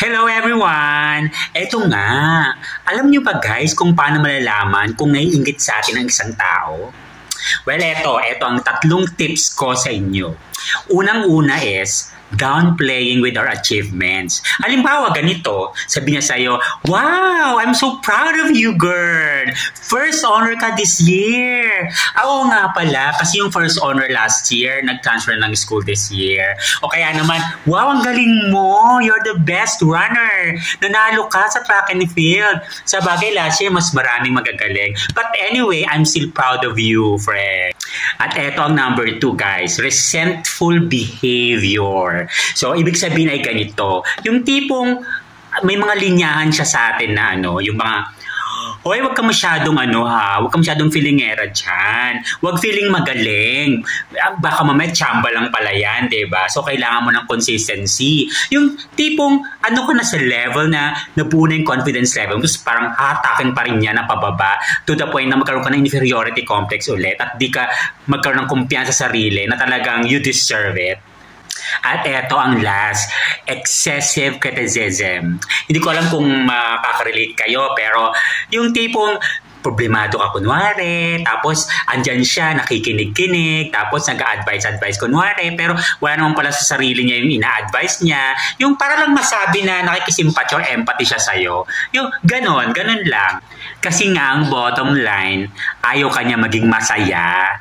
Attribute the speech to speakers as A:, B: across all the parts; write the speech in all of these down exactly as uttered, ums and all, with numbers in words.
A: Hello everyone! Eto nga, alam niyo ba guys kung paano malalaman kung naiinggit sa atin ang isang tao? Well, eto, eto ang tatlong tips ko sa inyo. Unang-una is, downplaying with our achievements. Halimbawa, ganito, sabi niya sa'yo, wow, I'm so proud of you, girl! First honor ka this year! Oo nga pala, kasi yung first honor last year, nag-transfer ng school this year. O kaya naman, wow, ang galing mo! You're the best runner! Nanalo ka sa track and field. Sa bagay, last year, mas maraming magagaling. But anyway, I'm still proud of you, friend. At eto ang number two, guys, resentful behavior. So, ibig sabihin ay ganito. Yung tipong may mga linyahan siya sa atin na ano, yung mga, hoy, wag ka masyadong ano ha, wag ka masyadong feelingera dyan. Wag feeling magaling. Baka mamaya tsamba lang pala yan, diba? So, kailangan mo ng consistency. Yung tipong, ano ka na sa level na napuno yung confidence level, tapos parang hatakin pa rin niya na pababa to the point na magkaroon ka ng inferiority complex ulit at di ka magkaroon ng kumpiyansa sa sarili na talagang you deserve it. At eto ang last, excessive criticism. Hindi ko alam kung makaka-relate kayo, pero yung tipong problemado ka kunwari, tapos andyan siya, nakikinig-kinig, tapos nag-a-advise-advise kunwari, pero wala naman pala sa sarili niya yung ina-advise niya. Yung para lang masabi na nakikisimpathy or empathy siya sa'yo. Yung ganon, ganon lang. Kasi nga ang bottom line, ayaw ka niya maging masaya.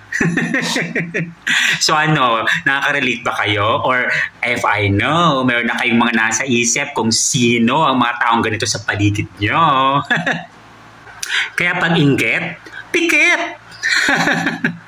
A: So ano, nakaka-relate ba kayo? Or if I know, meron na kayong mga nasa isip kung sino ang mga taong ganito sa paligid nyo. Kaya pag inggit, pikit!